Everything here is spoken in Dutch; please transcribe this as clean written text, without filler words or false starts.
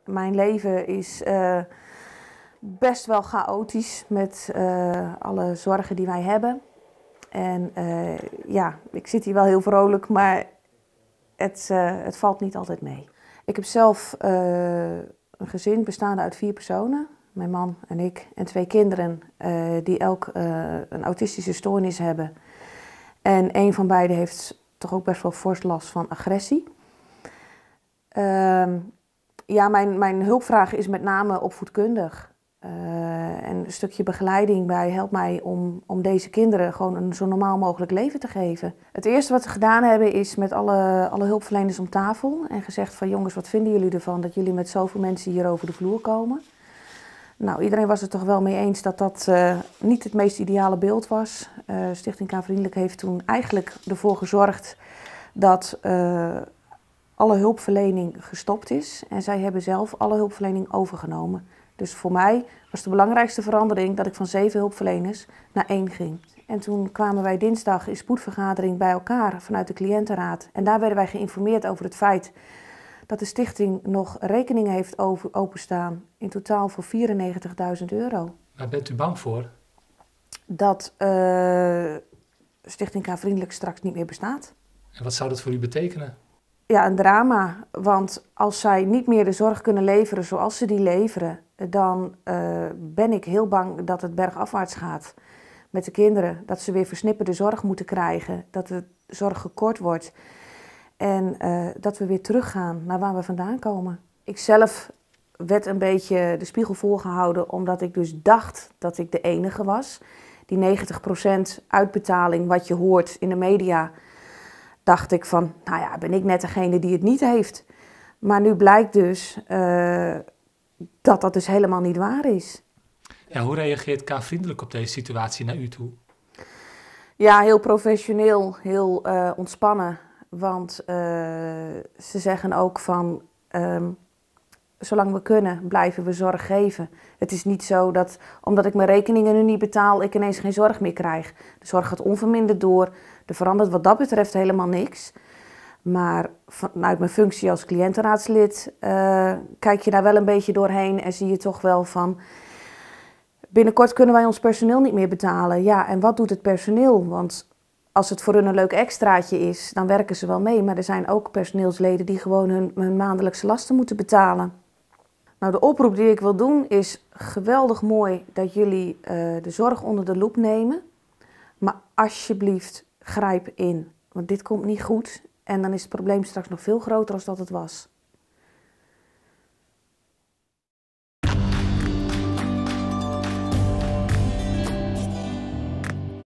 Mijn leven is best wel chaotisch met alle zorgen die wij hebben. En ja, ik zit hier wel heel vrolijk, maar het valt niet altijd mee. Ik heb zelf een gezin bestaande uit 4 personen. Mijn man en ik en 2 kinderen die elk een autistische stoornis hebben. En een van beiden heeft toch ook best wel fors last van agressie. Ja, mijn hulpvraag is met name opvoedkundig. En een stukje begeleiding bij helpt mij om deze kinderen gewoon een zo normaal mogelijk leven te geven. Het eerste wat we gedaan hebben is met alle hulpverleners om tafel en gezegd van jongens, wat vinden jullie ervan dat jullie met zoveel mensen hier over de vloer komen? Nou, iedereen was het toch wel mee eens dat dat niet het meest ideale beeld was. Stichting K-Vriendelijk heeft toen eigenlijk ervoor gezorgd dat alle hulpverlening gestopt is. En zij hebben zelf alle hulpverlening overgenomen. Dus voor mij was de belangrijkste verandering dat ik van 7 hulpverleners naar 1 ging. En toen kwamen wij dinsdag in spoedvergadering bij elkaar vanuit de cliëntenraad. En daar werden wij geïnformeerd over het feit dat de stichting nog rekeningen heeft openstaan. In totaal voor €94.000. Waar bent u bang voor? Dat Stichting K-Vriendelijk straks niet meer bestaat. En wat zou dat voor u betekenen? Ja, een drama. Want als zij niet meer de zorg kunnen leveren zoals ze die leveren, dan ben ik heel bang dat het bergafwaarts gaat met de kinderen. Dat ze weer versnipperde zorg moeten krijgen, dat de zorg gekort wordt en dat we weer teruggaan naar waar we vandaan komen. Ik zelf werd een beetje de spiegel voorgehouden omdat ik dus dacht dat ik de enige was. Die 90% uitbetaling wat je hoort in de media, dacht ik van, nou ja, ben ik net degene die het niet heeft. Maar nu blijkt dus dat dat dus helemaal niet waar is. Ja, hoe reageert K-Vriendelijk op deze situatie naar u toe? Ja, heel professioneel, heel ontspannen. Want ze zeggen ook van, zolang we kunnen, blijven we zorg geven. Het is niet zo dat, omdat ik mijn rekeningen nu niet betaal, ik ineens geen zorg meer krijg. De zorg gaat onverminderd door. Er verandert wat dat betreft helemaal niks. Maar vanuit mijn functie als cliëntenraadslid kijk je daar wel een beetje doorheen en zie je toch wel van, binnenkort kunnen wij ons personeel niet meer betalen. Ja, en wat doet het personeel? Want als het voor hun een leuk extraatje is, dan werken ze wel mee. Maar er zijn ook personeelsleden die gewoon hun maandelijkse lasten moeten betalen. Nou, de oproep die ik wil doen is geweldig mooi dat jullie de zorg onder de loep nemen. Maar alsjeblieft, grijp in. Want dit komt niet goed en dan is het probleem straks nog veel groter dan dat het was.